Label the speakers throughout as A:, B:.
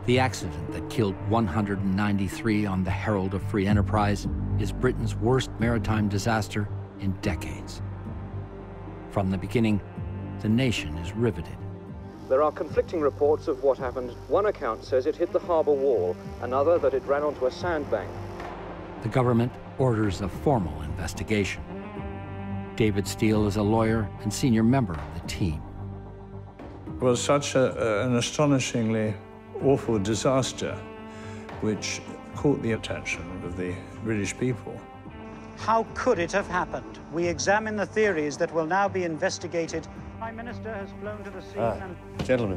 A: The accident that killed 193 on the Herald of Free Enterprise is Britain's worst maritime disaster in decades. From the beginning, the nation is riveted.
B: There are conflicting reports of what happened. One account says it hit the harbour wall, another that it ran onto a sandbank.
A: The government orders a formal investigation. David Steele is a lawyer and senior member of the team.
C: It was such an astonishingly awful disaster which caught the attention of the British people.
D: How could it have happened? We examine the theories that will now be investigated. Prime Minister has flown to the scene and...
E: Gentlemen,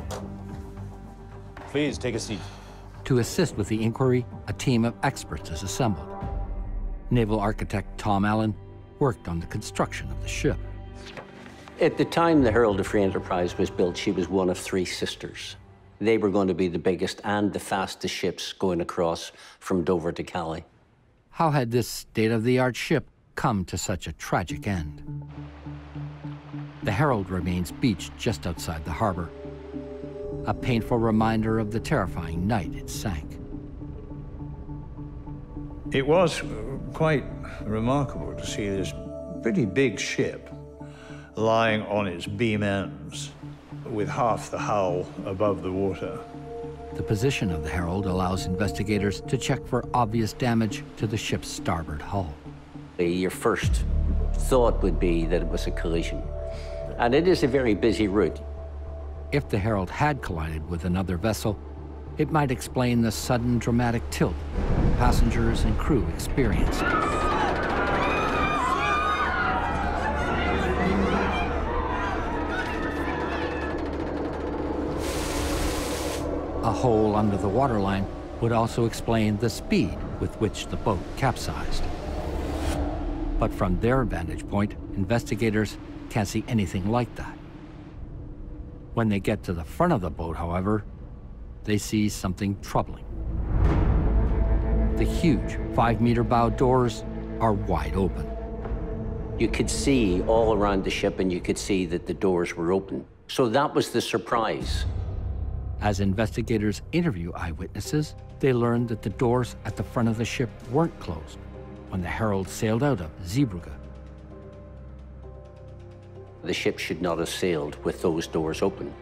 E: please take a seat.
A: To assist with the inquiry, a team of experts is assembled. Naval architect Tom Allen worked on the construction of the ship.
F: At the time the Herald of Free Enterprise was built, she was one of three sisters. They were going to be the biggest and the fastest ships going across from Dover to Calais.
A: How had this state-of-the-art ship come to such a tragic end? The Herald remains beached just outside the harbor, a painful reminder of the terrifying night it sank.
C: It was quite remarkable to see this pretty big ship lying on its beam ends with half the hull above the water.
A: The position of the Herald allows investigators to check for obvious damage to the ship's starboard hull.
F: Your first thought would be that it was a collision. And it is a very busy route.
A: If the Herald had collided with another vessel, it might explain the sudden dramatic tilt passengers and crew experienced. A hole under the waterline would also explain the speed with which the boat capsized. But from their vantage point, investigators can't see anything like that. When they get to the front of the boat, however, they see something troubling. The huge 5-meter bow doors are wide open.
F: You could see all around the ship, and you could see that the doors were open. So that was the surprise.
A: As investigators interview eyewitnesses, they learn that the doors at the front of the ship weren't closed when the Herald sailed out of Zeebrugge.
F: The ship should not have sailed with those doors open.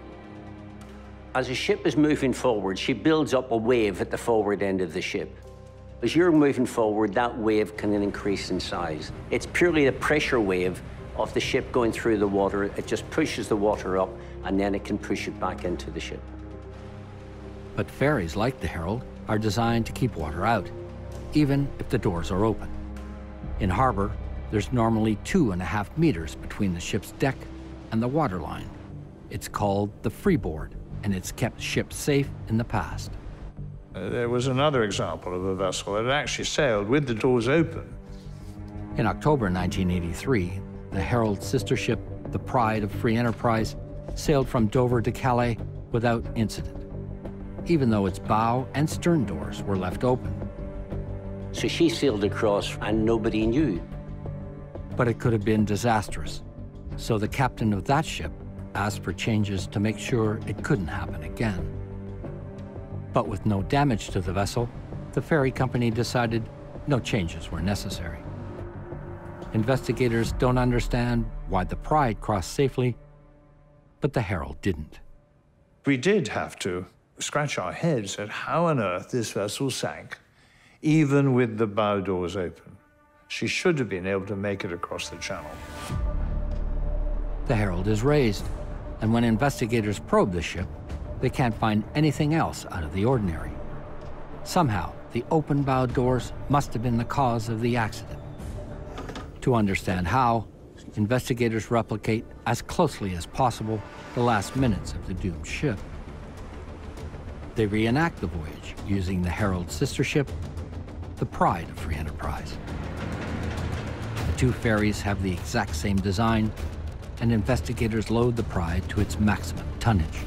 F: As a ship is moving forward, she builds up a wave at the forward end of the ship. As you're moving forward, that wave can increase in size. It's purely the pressure wave of the ship going through the water. It just pushes the water up, and then it can push it back into the ship.
A: But ferries like the Herald are designed to keep water out, even if the doors are open. In harbor, there's normally 2.5 meters between the ship's deck and the waterline. It's called the freeboard, and it's kept ships safe in the past.
C: There was another example of a vessel that actually sailed with the doors open.
A: In October 1983, the Herald's sister ship, the Pride of Free Enterprise, sailed from Dover to Calais without incident, even though its bow and stern doors were left open.
F: So she sailed across, and nobody knew.
A: But it could have been disastrous. So the captain of that ship asked for changes to make sure it couldn't happen again. But with no damage to the vessel, the ferry company decided no changes were necessary. Investigators don't understand why the Pride crossed safely, but the Herald didn't.
C: We did have to scratch our heads at how on earth this vessel sank, even with the bow doors open. She should have been able to make it across the channel.
A: The Herald is raised, and when investigators probe the ship, they can't find anything else out of the ordinary. Somehow, the open bow doors must have been the cause of the accident. To understand how, investigators replicate as closely as possible the last minutes of the doomed ship. They reenact the voyage using the Herald's sister ship, the Pride of Free Enterprise. The two ferries have the exact same design, and investigators load the Pride to its maximum tonnage.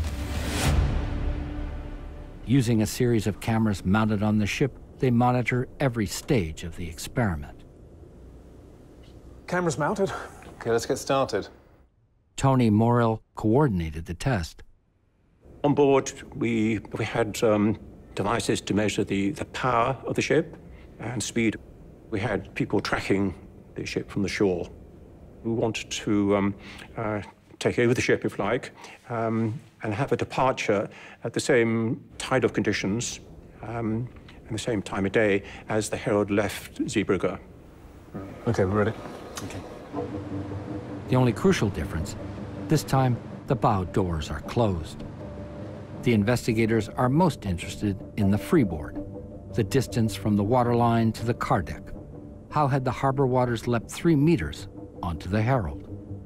A: Using a series of cameras mounted on the ship, they monitor every stage of the experiment.
G: Cameras mounted. Okay, let's get started.
A: Tony Morrill coordinated the test.
E: On board, we had devices to measure the power of the ship and speed. We had people tracking the ship from the shore. We wanted to take over the ship, if you like, and have a departure at the same tide of conditions and the same time of day as the Herald left Zeebrugge.
G: Okay, we're ready.
A: Okay. The only crucial difference, this time the bow doors are closed. The investigators are most interested in the freeboard, the distance from the waterline to the car deck. How had the harbor waters leapt 3 meters onto the Herald?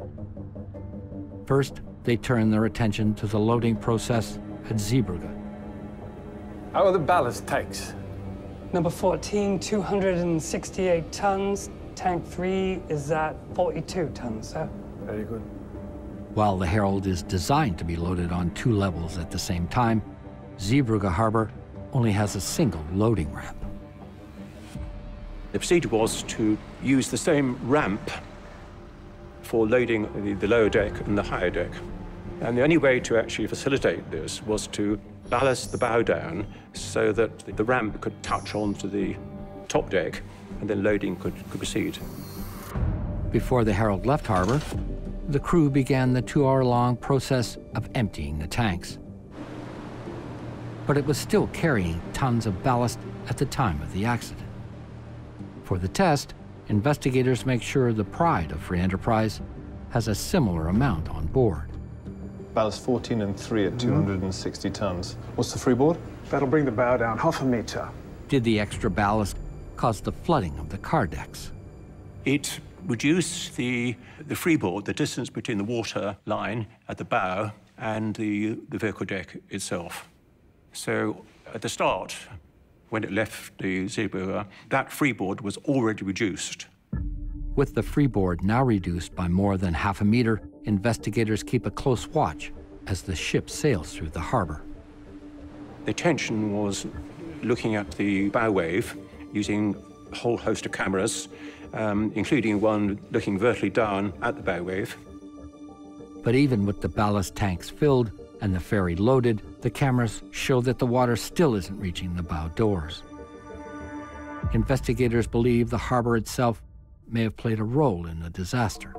A: First, they turn their attention to the loading process at Zeebrugge.
G: How are the ballast tanks?
H: Number 14, 268 tons. Tank 3 is at 42 tons, sir.
G: Very good.
A: While the Herald is designed to be loaded on 2 levels at the same time, Zeebrugge Harbor only has a single loading ramp.
E: The procedure was to use the same ramp for loading the lower deck and the higher deck. And the only way to actually facilitate this was to ballast the bow down so that the ramp could touch onto the top deck and then loading could proceed.
A: Before the Herald left harbor, the crew began the 2-hour-long process of emptying the tanks. But it was still carrying tons of ballast at the time of the accident. For the test, investigators make sure the Pride of Free Enterprise has a similar amount on board.
G: Ballast 14 and 3 at 260 tons. What's the freeboard?
I: That'll bring the bow down half a meter.
A: Did the extra ballast cause the flooding of the car decks?
E: It reduced the freeboard, the distance between the water line at the bow and the vehicle deck itself. So at the start, when it left the Zeebrugge, that freeboard was already reduced.
A: With the freeboard now reduced by more than half a meter, investigators keep a close watch as the ship sails through the harbor.
E: The attention was looking at the bow wave using a whole host of cameras, including one looking vertically down at the bow wave.
A: But even with the ballast tanks filled and the ferry loaded, the cameras show that the water still isn't reaching the bow doors. Investigators believe the harbor itself may have played a role in the disaster.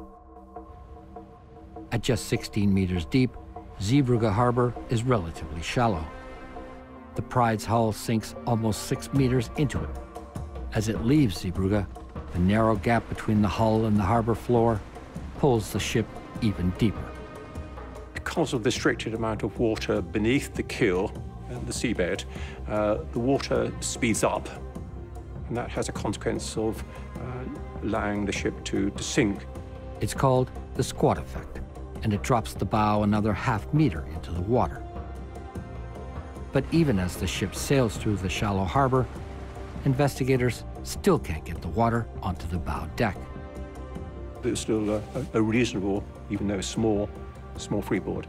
A: At just 16 meters deep, Zeebrugge Harbor is relatively shallow. The Pride's hull sinks almost 6 meters into it. As it leaves Zeebrugge, the narrow gap between the hull and the harbor floor pulls the ship even deeper.
E: Because of the restricted amount of water beneath the keel and the seabed, the water speeds up, and that has a consequence of allowing the ship to sink.
A: It's called the squat effect, and it drops the bow another half meter into the water. But even as the ship sails through the shallow harbor, investigators still can't get the water onto the bow deck.
E: There's still a reasonable, even though small freeboard.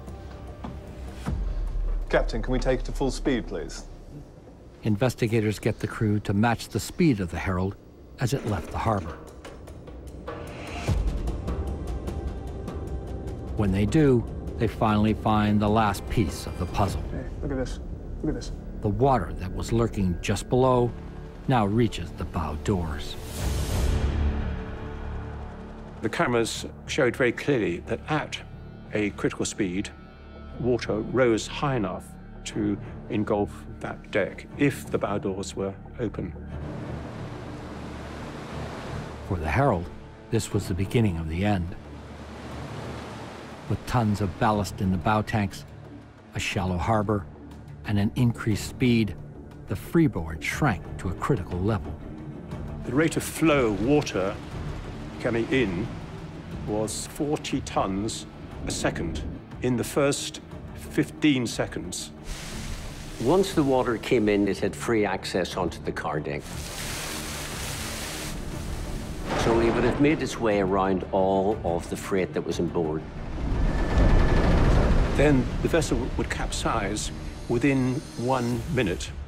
G: Captain, can we take it to full speed, please?
A: Investigators get the crew to match the speed of the Herald as it left the harbor. When they do, they finally find the last piece of the puzzle.
I: Hey, look at this. Look at this.
A: The water that was lurking just below now reaches the bow doors.
E: The cameras showed very clearly that at a critical speed, water rose high enough to engulf that deck if the bow doors were open.
A: For the Herald, this was the beginning of the end. With tons of ballast in the bow tanks, a shallow harbor, and an increased speed, the freeboard shrank to a critical level.
E: The rate of flow of water coming in was 40 tons a second in the first 15 seconds.
F: Once the water came in, it had free access onto the car deck. So it would have made its way around all of the freight that was on board.
E: Then the vessel would capsize within 1 minute.